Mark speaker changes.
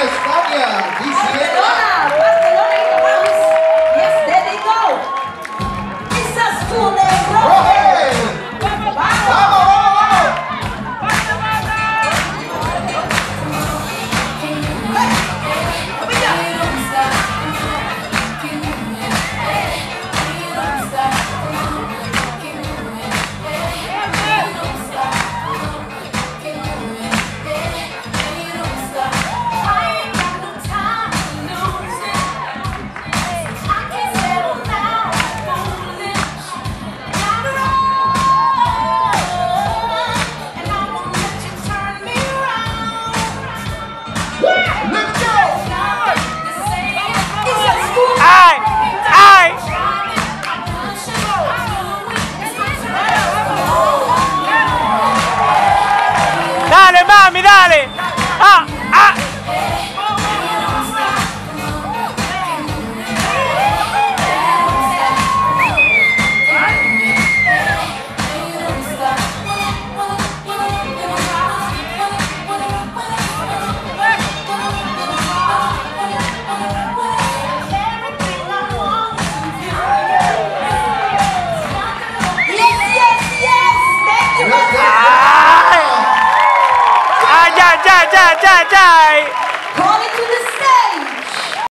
Speaker 1: España,
Speaker 2: Barcelona, Barcelona in the house. Yes, there they go. Izaskun and Roger. Vamos.
Speaker 3: Dale, mami, dale. Ah, ah.
Speaker 2: Thank you.
Speaker 3: Ya.